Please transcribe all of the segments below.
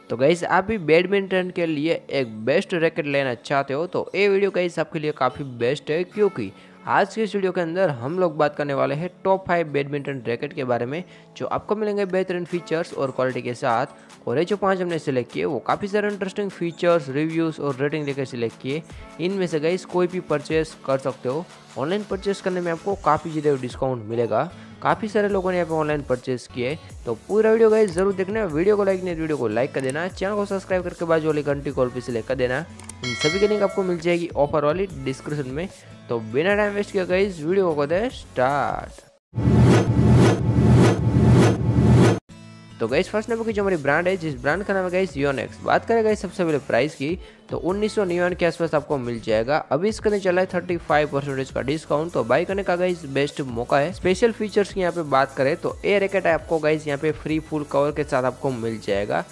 तो गाइस आप भी बैडमिंटन के लिए एक बेस्ट रैकेट लेना चाहते हो तो ये वीडियो गाइस आपके लिए काफ़ी बेस्ट है, क्योंकि आज के इस वीडियो के अंदर हम लोग बात करने वाले हैं टॉप 5 बैडमिंटन रैकेट के बारे में, जो आपको मिलेंगे बेहतरीन फीचर्स और क्वालिटी के साथ। और ये जो 5 हमने सिलेक्ट किए वो काफ़ी सारे इंटरेस्टिंग फीचर्स, रिव्यूज़ और रेटिंग लेकर सिलेक्ट किए। इनमें से गाइस कोई भी परचेस कर सकते हो। ऑनलाइन परचेस करने में आपको काफ़ी ज़्यादा डिस्काउंट मिलेगा। काफ़ी सारे लोगों ने यहाँ पे ऑनलाइन परचेस किए, तो पूरा वीडियो गाइस जरूर देखना। वीडियो को लाइक नहीं, वीडियो को लाइक कर देना, चैनल को सब्सक्राइब करके बाजू वाली घंटी कॉल पे सिलेक्ट कर देना। इन सभी की लिंक आपको मिल जाएगी ऑफर वाली डिस्क्रिप्शन में। तो बिना टाइम वेस्ट किए गाइस वीडियो को करते हैं स्टार्ट। तो गाइस फर्स्ट नंबर की जो हमारी ब्रांड है, जिस ब्रांड का नाम है गाइस योनेक्स। बात करें गाइस सबसे पहले प्राइस की, तो 1999 के आसपास आपको मिल जाएगा। अभी इसके अंदर चला है 35% का डिस्काउंट, तो बाई करने का गाइस बेस्ट मौका है। स्पेशल फीचर्स की यहाँ पे बात करें तो ए रैकेट आपको गाइस यहाँ पे फ्री फुल कवर के साथ आपको मिल जाएगा।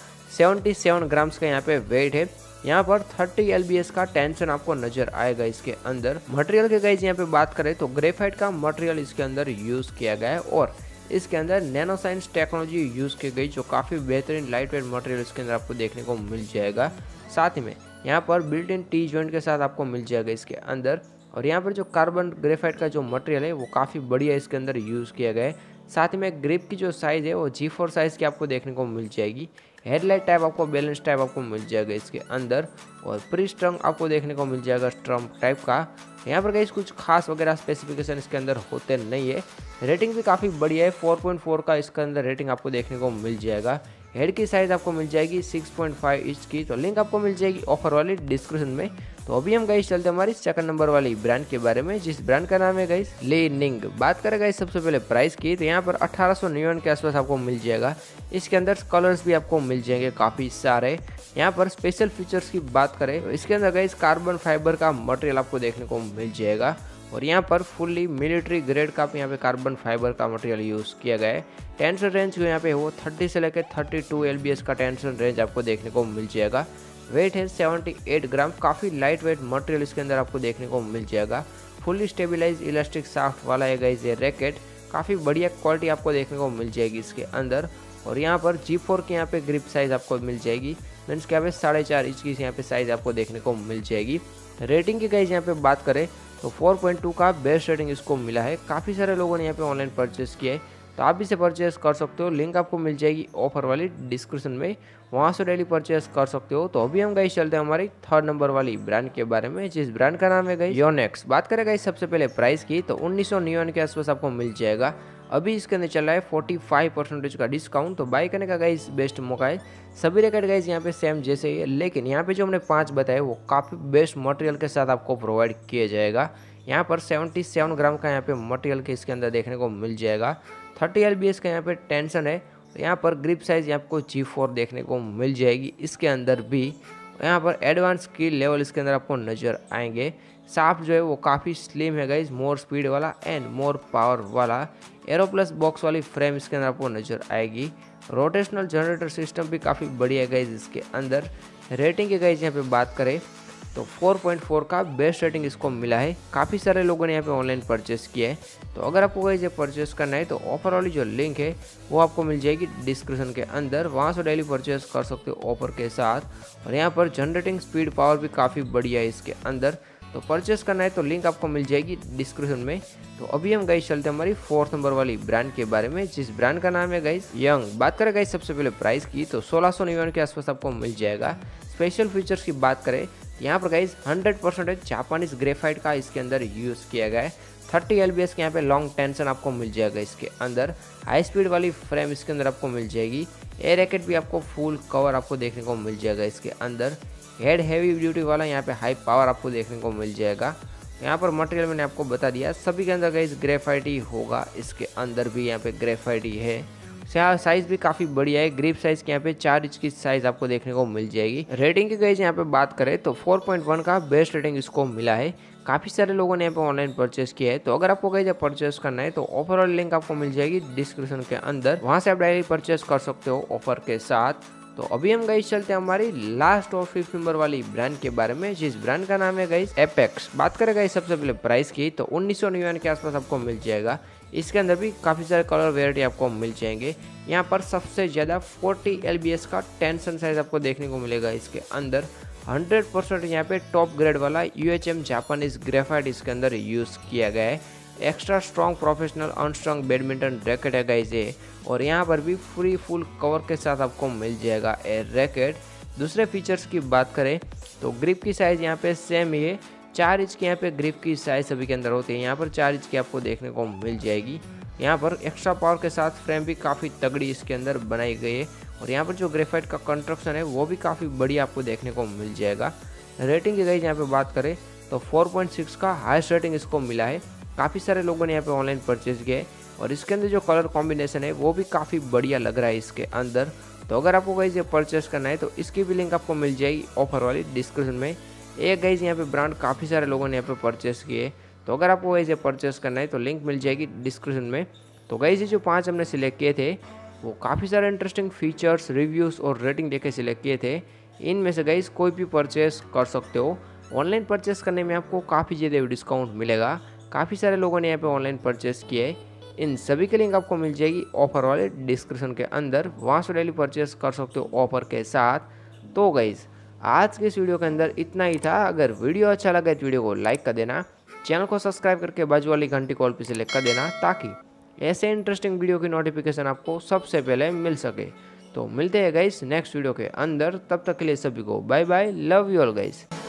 77 ग्राम्स का यहाँ पे वेट है। यहाँ पर 30 LBS का टेंशन आपको नजर आएगा इसके अंदर। मटेरियल के गाइस यहाँ पे बात करें तो ग्रेफाइट का मटेरियल इसके अंदर यूज किया गया है और इसके अंदर नैनो साइंस टेक्नोलॉजी यूज़ की गई, जो काफ़ी बेहतरीन लाइट वेट मटेरियल इसके अंदर आपको देखने को मिल जाएगा। साथ ही में यहाँ पर बिल्ट इन टी जॉइंट के साथ आपको मिल जाएगा इसके अंदर। और यहाँ पर जो कार्बन ग्रेफाइट का जो मटेरियल है वो काफ़ी बढ़िया इसके अंदर यूज़ किया गया है। साथ ही में ग्रिप की जो साइज़ है वो G4 साइज़ की आपको देखने को मिल जाएगी। हेडलाइट टाइप आपको बैलेंस टाइप आपको मिल जाएगा इसके अंदर, और प्री स्ट्रंग आपको देखने को मिल जाएगा स्ट्रम्प टाइप का। यहाँ पर गाइस कुछ खास वगैरह स्पेसिफिकेशन इसके अंदर होते नहीं है। रेटिंग भी काफ़ी बढ़िया है, 4.4 का इसके अंदर रेटिंग आपको देखने को मिल जाएगा। हेड की साइज़ आपको मिल जाएगी 6.5 इंच की, तो लिंक आपको मिल जाएगी ऑफर वाली डिस्क्रिप्शन में। तो अभी हम गाइस चलते हमारी सेकंड नंबर वाली ब्रांड के बारे में, जिस ब्रांड का नाम है गाइस ली-निंग। बात करें गाइस सबसे पहले प्राइस की, तो यहाँ पर 1899 के आसपास आपको मिल जाएगा। इसके अंदर कलर्स भी आपको मिल जाएंगे काफ़ी सारे। यहाँ पर स्पेशल फीचर्स की बात करें तो इसके अंदर गाइस कार्बन फाइबर का मटेरियल आपको देखने को मिल जाएगा, और यहाँ पर फुल्ली मिलिट्री ग्रेड का यहाँ पे कार्बन फाइबर का मटेरियल यूज़ किया गया है। टेंशन रेंज जो यहाँ पे वो 30 से लेकर 32 LBS का टेंशन रेंज आपको देखने को मिल जाएगा। वेट है 78 ग्राम, काफ़ी लाइट वेट मटेरियल इसके अंदर आपको देखने को मिल जाएगा। फुल्ली स्टेबिलाइज इलास्टिक शाफ्ट वाला है गाइस ये रैकेट, काफ़ी बढ़िया क्वालिटी आपको देखने को मिल जाएगी इसके अंदर। और यहाँ पर G4 की यहाँ पे ग्रिप साइज़ आपको मिल जाएगी, मीन्स के यहाँ पे 4.5 इंच की यहाँ पे साइज़ आपको देखने को मिल जाएगी। रेटिंग की गाइस यहाँ पे बात करें तो 4.2 का बेस्ट रेटिंग इसको मिला है। काफ़ी सारे लोगों ने यहाँ पे ऑनलाइन परचेस किया है, तो आप इसे परचेस कर सकते हो। लिंक आपको मिल जाएगी ऑफर वाली डिस्क्रिप्शन में, वहाँ से डेली परचेस कर सकते हो। तो अभी हम गाइस चलते हैं हमारी थर्ड नंबर वाली ब्रांड के बारे में, जिस ब्रांड का नाम है गाइस योनेक्स। बात करें गाइस सबसे पहले प्राइस की, तो 1999 के आसपास आपको मिल जाएगा। अभी इसके अंदर चल रहा है 45% का डिस्काउंट, तो बाई करने का गाइस बेस्ट मौका है। सभी रैकेट गाइस यहाँ पे सेम जैसे ही है, लेकिन यहाँ पे जो हमने 5 बताए वो काफ़ी बेस्ट मटेरियल के साथ आपको प्रोवाइड किया जाएगा। यहाँ पर 77 ग्राम का यहाँ पे मटेरियल के इसके अंदर देखने को मिल जाएगा। 30 LBS का यहाँ पे टेंशन है। यहाँ पर ग्रिप साइज आपको G4 देखने को मिल जाएगी इसके अंदर भी। यहाँ पर एडवांस की लेवल इसके अंदर आपको नज़र आएंगे। शाफ्ट जो है वो काफ़ी स्लिम है गाइज, मोर स्पीड वाला एंड मोर पावर वाला। एरो प्लस बॉक्स वाली फ्रेम इसके अंदर आपको नज़र आएगी। रोटेशनल जनरेटर सिस्टम भी काफ़ी बढ़िया है गाइज इसके अंदर। रेटिंग के गाइज यहाँ पे बात करें तो 4.4 का बेस्ट रेटिंग इसको मिला है। काफ़ी सारे लोगों ने यहाँ पे ऑनलाइन परचेस किया है, तो अगर आपको गाइस ये परचेस करना है तो ऑफर वाली जो लिंक है वो आपको मिल जाएगी डिस्क्रिप्शन के अंदर, वहाँ से डेली परचेस कर सकते हो ऑफर के साथ। और यहाँ पर जनरेटिंग स्पीड पावर भी काफ़ी बढ़िया है इसके अंदर, तो परचेस करना है तो लिंक आपको मिल जाएगी डिस्क्रिप्शन में। तो अभी हम गाइस चलते हैं हमारी फोर्थ नंबर वाली ब्रांड के बारे में, जिस ब्रांड का नाम है गाइस यंग। बात करें गाइस सबसे पहले प्राइस की, तो 1699 के आसपास आपको मिल जाएगा। स्पेशल फीचर्स की बात करें यहाँ पर गाइस 100% जापानीज ग्रेफाइट का इसके अंदर यूज़ किया गया है। 30 LBS के यहाँ पे लॉन्ग टेंशन आपको मिल जाएगा इसके अंदर। हाई स्पीड वाली फ्रेम इसके अंदर आपको मिल जाएगी। एयर रैकेट भी आपको फुल कवर आपको देखने को मिल जाएगा इसके अंदर। हेड हैवी ड्यूटी वाला यहाँ पे हाई पावर आपको देखने को मिल जाएगा। यहाँ पर मटेरियल मैंने आपको बता दिया, सभी के अंदर गाइस ग्रेफाइट ही होगा। इसके अंदर भी यहाँ पे ग्रेफाइट ही है। साइज भी काफ़ी बढ़िया है। ग्रिप साइज के यहाँ पे 4 इंच की साइज आपको देखने को मिल जाएगी। रेटिंग की गाइस यहाँ पे बात करें तो 4.1 का बेस्ट रेटिंग इसको मिला है। काफ़ी सारे लोगों ने यहाँ पे ऑनलाइन परचेस किया है, तो अगर आपको गाइस परचेस करना है तो ऑफर वाली लिंक आपको मिल जाएगी डिस्क्रिप्शन के अंदर, वहाँ से आप डायरेक्ट परचेस कर सकते हो ऑफर के साथ। तो अभी हम गाइस चलते हैं हमारी लास्ट और 5th नंबर वाली ब्रांड के बारे में, जिस ब्रांड का नाम है गाइस एपेक्स। बात करें गाइस सबसे पहले प्राइस की, तो 1999 के आसपास आपको मिल जाएगा। इसके अंदर भी काफ़ी सारे कलर वेराइटी आपको मिल जाएंगे। यहाँ पर सबसे ज़्यादा 40 LBS का टेंशन साइज आपको देखने को मिलेगा। इसके अंदर 100% यहाँ पे टॉप ग्रेड वाला UHM जापानीज ग्रेफाइट इसके अंदर यूज़ किया गया है। Extra strong professional unstrung badminton racket है गाइस ये, और यहाँ पर भी फ्री फुल कवर के साथ आपको मिल जाएगा ए रैकेट। दूसरे फीचर्स की बात करें तो ग्रिप की साइज़ यहाँ पे सेम ही है, 4 इंच की यहाँ पे ग्रिप की साइज़ सभी के अंदर होती है। यहाँ पर 4 इंच की आपको देखने को मिल जाएगी। यहाँ पर एक्स्ट्रा पावर के साथ फ्रेम भी काफ़ी तगड़ी इसके अंदर बनाई गई है, और यहाँ पर जो ग्रेफाइट का कंस्ट्रक्शन है वो भी काफ़ी बढ़िया आपको देखने को मिल जाएगा। रेटिंग की गाइस यहाँ पे बात करें तो 4.6 का हाईएस्ट रेटिंग इसको मिला है। काफ़ी सारे लोगों ने यहाँ पे ऑनलाइन परचेज किया है, और इसके अंदर जो कलर कॉम्बिनेशन है वो भी काफ़ी बढ़िया लग रहा है इसके अंदर। तो अगर आपको गाइस ये परचेस करना है तो इसकी भी लिंक आपको मिल जाएगी ऑफर वाली डिस्क्रिप्शन में। एक गाइस यहाँ पे ब्रांड काफ़ी सारे लोगों ने यहाँ पे परचेस किए, तो अगर आपको गाइस ये परचेस करना है तो लिंक मिल जाएगी डिस्क्रिप्शन में। तो गाइस ये जो 5 हमने सिलेक्ट किए थे वो काफ़ी सारे इंटरेस्टिंग फीचर्स, रिव्यूज़ और रेटिंग देके सिलेक्ट किए थे। इनमें से गाइस कोई भी परचेस कर सकते हो। ऑनलाइन परचेस करने में आपको काफ़ी ज़्यादा डिस्काउंट मिलेगा। काफ़ी सारे लोगों ने यहाँ पे ऑनलाइन परचेस किए है। इन सभी की लिंक आपको मिल जाएगी ऑफर वाले डिस्क्रिप्शन के अंदर, वहाँ से डेली परचेस कर सकते हो ऑफर के साथ। तो गाइस आज के इस वीडियो के अंदर इतना ही था। अगर वीडियो अच्छा लगा तो वीडियो को लाइक कर देना, चैनल को सब्सक्राइब करके बाजू वाली घंटी कॉल पे सिलेक्ट कर देना, ताकि ऐसे इंटरेस्टिंग वीडियो की नोटिफिकेशन आपको सबसे पहले मिल सके। तो मिलते हैं गाइस नेक्स्ट वीडियो के अंदर, तब तक के लिए सभी को bye bye, love you all guys.